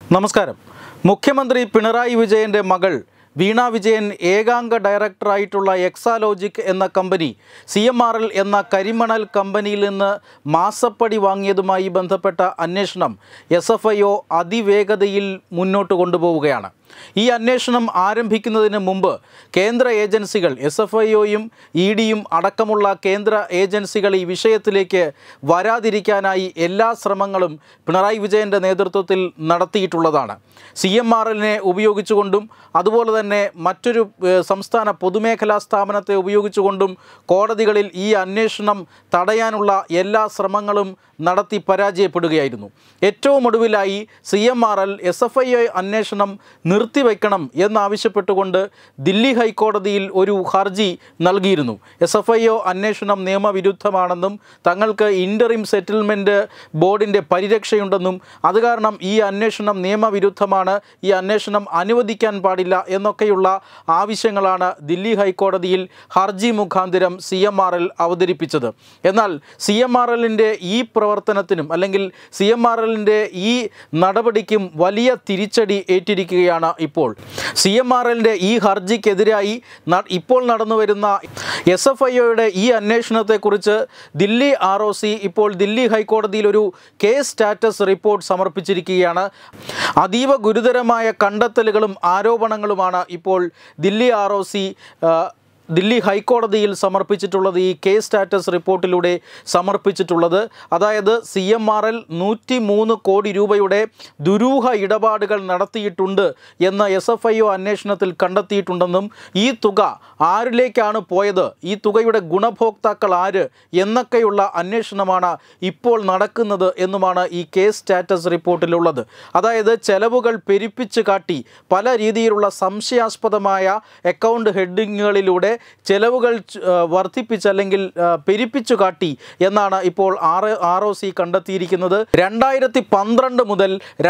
നമസ്കാരം. മുഖ്യമന്ത്രി പിണറായി വിജയൻ്റെ മകൾ വീണ വിജയൻ ഏകാംഗ ഡയറക്ടറായിട്ടുള്ള എക്സാലോജിക് എന്ന കമ്പനി CMRL എന്ന കരിമണൽ കമ്പനിയിൽ നിന്ന് മാസപ്പടി വാങ്ങിയതുമായി ബന്ധപ്പെട്ട അന്വേഷണം SFIO അതിവേഗതയിൽ മുന്നോട്ട് കൊണ്ടുപോവുകയാണ്. ഈ അന്വേഷണം ആരംഭിക്കുന്നതിന് മുമ്പ് കേന്ദ്ര ഏജൻസികൾ SFIOയും EDയും അടക്കമുള്ള കേന്ദ്ര ഏജൻസികൾ ഈ വിഷയത്തിലേക്ക് വരാതിരിക്കാനായി എല്ലാ ശ്രമങ്ങളും പിണറായി വിജയൻ്റെ നേതൃത്വത്തിൽ നടത്തിയിട്ടുള്ളതാണ്. CMRLനെ ഉപയോഗിച്ചുകൊണ്ടും അതുപോലെ തന്നെ മറ്റൊരു സംസ്ഥാന പൊതുമേഖലാ സ്ഥാപനത്തെ ഉപയോഗിച്ചുകൊണ്ടും കോടതികളിൽ ഈ അന്വേഷണം തടയാനുള്ള എല്ലാ ശ്രമങ്ങളും നടത്തി പരാജയപ്പെടുകയായിരുന്നു. ഏറ്റവും ഒടുവിലായി CMRL SFIO അന്വേഷണം നിർത്തിവെക്കണം എന്നാവശ്യപ്പെട്ടുകൊണ്ട് ദില്ലി ഹൈക്കോടതിയിൽ ഒരു ഹർജി നൽകിയിരുന്നു. SFIO അന്വേഷണം നിയമവിരുദ്ധമാണെന്നും തങ്ങൾക്ക് ഇൻ്ററിം സെറ്റിൽമെൻറ്റ് ബോർഡിൻ്റെ പരിരക്ഷയുണ്ടെന്നും അത് കാരണം ഈ അന്വേഷണം നിയമവിരുദ്ധമാണ്, ഈ അന്വേഷണം അനുവദിക്കാൻ പാടില്ല എന്നൊക്കെയുള്ള ആവശ്യങ്ങളാണ് ദില്ലി ഹൈക്കോടതിയിൽ ഹർജി മുഖാന്തരം CMRL അവതരിപ്പിച്ചത്. എന്നാൽ CMRLൻ്റെ ഈ പ്രവർത്തനത്തിനും അല്ലെങ്കിൽ CMRLൻ്റെ ഈ നടപടിക്കും വലിയ തിരിച്ചടി ഏറ്റിരിക്കുകയാണ്. ഇപ്പോൾ CMRLൻ്റെ ഈ ഹർജിക്കെതിരായി ഇപ്പോൾ നടന്നു വരുന്ന SFIOയുടെ ഈ അന്വേഷണത്തെക്കുറിച്ച് ദില്ലി ROC ഇപ്പോൾ ദില്ലി ഹൈക്കോടതിയിൽ ഒരു കേസ് സ്റ്റാറ്റസ് റിപ്പോർട്ട് സമർപ്പിച്ചിരിക്കുകയാണ്. അതീവ ഗുരുതരമായ കണ്ടെത്തലുകളും ആരോപണങ്ങളുമാണ് ഇപ്പോൾ ദില്ലി ROC ദില്ലി ഹൈക്കോടതിയിൽ സമർപ്പിച്ചിട്ടുള്ളത്. ഈ കേസ് സ്റ്റാറ്റസ് റിപ്പോർട്ടിലൂടെ സമർപ്പിച്ചിട്ടുള്ളത് അതായത് CMRL 103 കോടി രൂപയുടെ ദുരൂഹ ഇടപാടുകൾ നടത്തിയിട്ടുണ്ട് എന്ന് SFIO അന്വേഷണത്തിൽ കണ്ടെത്തിയിട്ടുണ്ടെന്നും ഈ തുക ആരിലേക്കാണ് പോയത്, ഈ തുകയുടെ ഗുണഭോക്താക്കൾ ആര് എന്നൊക്കെയുള്ള അന്വേഷണമാണ് ഇപ്പോൾ നടക്കുന്നത് എന്നുമാണ് ഈ കേസ് സ്റ്റാറ്റസ് റിപ്പോർട്ടിലുള്ളത്. അതായത് ചെലവുകൾ പെരുപ്പിച്ച് കാട്ടി പല രീതിയിലുള്ള സംശയാസ്പദമായ അക്കൗണ്ട് ഹെഡിങ്ങുകളിലൂടെ ചെലവുകൾ വർദ്ധിപ്പിച്ച് അല്ലെങ്കിൽ പെരുപ്പിച്ചു കാട്ടി എന്നാണ് ഇപ്പോൾ ROC കണ്ടെത്തിയിരിക്കുന്നത്. 2012 മുതൽ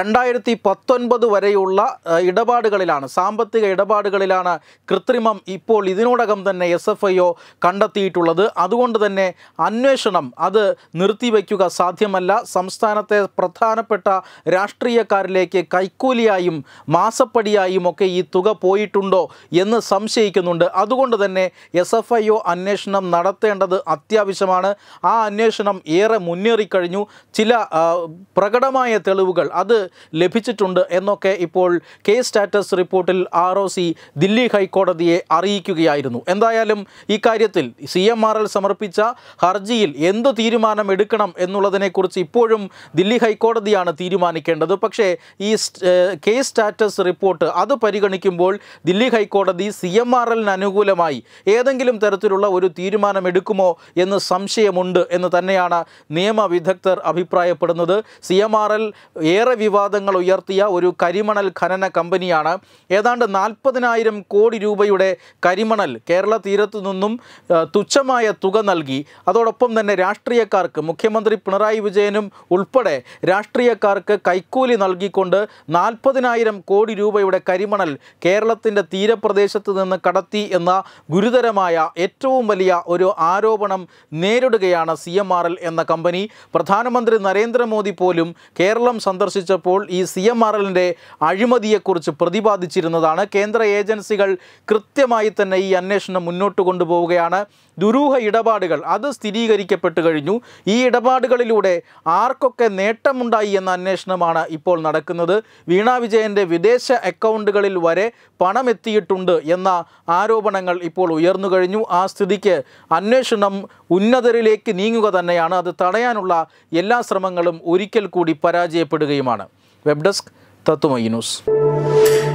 2019 വരെയുള്ള ഇടപാടുകളിലാണ്, സാമ്പത്തിക ഇടപാടുകളിലാണ് കൃത്രിമം ഇപ്പോൾ ഇതിനോടകം തന്നെ SFIO കണ്ടെത്തിയിട്ടുള്ളത്. അതുകൊണ്ട് തന്നെ അന്വേഷണം അത് നിർത്തിവെക്കുക സാധ്യമല്ല. സംസ്ഥാനത്തെ പ്രധാനപ്പെട്ട രാഷ്ട്രീയക്കാരിലേക്ക് കൈക്കൂലിയായും മാസപ്പടിയായും ഒക്കെ ഈ തുക പോയിട്ടുണ്ടോ എന്ന് സംശയിക്കുന്നുണ്ട്. അതുകൊണ്ട് തന്നെ SFIO അന്വേഷണം നടത്തേണ്ടത് അത്യാവശ്യമാണ്. ആ അന്വേഷണം ഏറെ മുന്നേറിക്കഴിഞ്ഞു. ചില പ്രകടമായ തെളിവുകൾ അത് ലഭിച്ചിട്ടുണ്ട് എന്നൊക്കെ ഇപ്പോൾ കേസ് സ്റ്റാറ്റസ് റിപ്പോർട്ടിൽ ROC ദില്ലി ഹൈക്കോടതിയെ അറിയിക്കുകയായിരുന്നു. എന്തായാലും ഈ കാര്യത്തിൽ CMRL സമർപ്പിച്ച ഹർജിയിൽ എന്ത് തീരുമാനം എടുക്കണം എന്നുള്ളതിനെക്കുറിച്ച് ഇപ്പോഴും ദില്ലി ഹൈക്കോടതിയാണ് തീരുമാനിക്കേണ്ടത്. പക്ഷേ ഈ കേസ് സ്റ്റാറ്റസ് റിപ്പോർട്ട് അത് പരിഗണിക്കുമ്പോൾ ദില്ലി ഹൈക്കോടതി CMRLന് അനുകൂലമായി ഏതെങ്കിലും തരത്തിലുള്ള ഒരു തീരുമാനം എടുക്കുമോ എന്ന് സംശയമുണ്ട് എന്ന് തന്നെയാണ് നിയമവിദഗ്ധർ അഭിപ്രായപ്പെടുന്നത്. CMRL ഏറെ വിവാദങ്ങൾ ഉയർത്തിയ ഒരു കരിമണൽ ഖനന കമ്പനിയാണ്. ഏതാണ്ട് 40,000 കോടി രൂപയുടെ കരിമണൽ കേരള തീരത്തു നിന്നും തുച്ഛമായ തുക നൽകി അതോടൊപ്പം തന്നെ രാഷ്ട്രീയക്കാർക്ക്, മുഖ്യമന്ത്രി പിണറായി വിജയനും ഉൾപ്പെടെ രാഷ്ട്രീയക്കാർക്ക് കൈക്കൂലി നൽകിക്കൊണ്ട് 40,000 കോടി രൂപയുടെ കരിമണൽ കേരളത്തിൻ്റെ തീരപ്രദേശത്ത് നിന്ന് കടത്തി എന്ന ഗുരുതരമായ ഏറ്റവും വലിയ ഒരു ആരോപണം നേരിടുകയാണ് CMRL എന്ന കമ്പനി. പ്രധാനമന്ത്രി നരേന്ദ്രമോദി പോലും കേരളം സന്ദർശിച്ചപ്പോൾ ഈ CMRLൻ്റെ അഴിമതിയെക്കുറിച്ച് പ്രതിപാദിച്ചിരുന്നതാണ്. കേന്ദ്ര ഏജൻസികൾ കൃത്യമായി തന്നെ ഈ അന്വേഷണം മുന്നോട്ട് കൊണ്ടുപോവുകയാണ്. ദുരൂഹ ഇടപാടുകൾ അത് സ്ഥിരീകരിക്കപ്പെട്ടു കഴിഞ്ഞു. ഈ ഇടപാടുകളിലൂടെ ആർക്കൊക്കെ നേട്ടമുണ്ടായി എന്ന അന്വേഷണമാണ് ഇപ്പോൾ നടക്കുന്നത്. വീണ വിജയൻ്റെ വിദേശ അക്കൗണ്ടുകളിൽ വരെ പണമെത്തിയിട്ടുണ്ട് എന്ന ആരോപണങ്ങൾ ഇപ്പോൾ ഉയർന്നു കഴിഞ്ഞു. ആ സ്ഥിതിക്ക് അന്വേഷണം ഉന്നതരിലേക്ക് നീങ്ങുക തന്നെയാണ്. അത് തടയാനുള്ള എല്ലാ ശ്രമങ്ങളും ഒരിക്കൽ കൂടി പരാജയപ്പെടുകയുമാണ്. Web desk Tatwamayi news.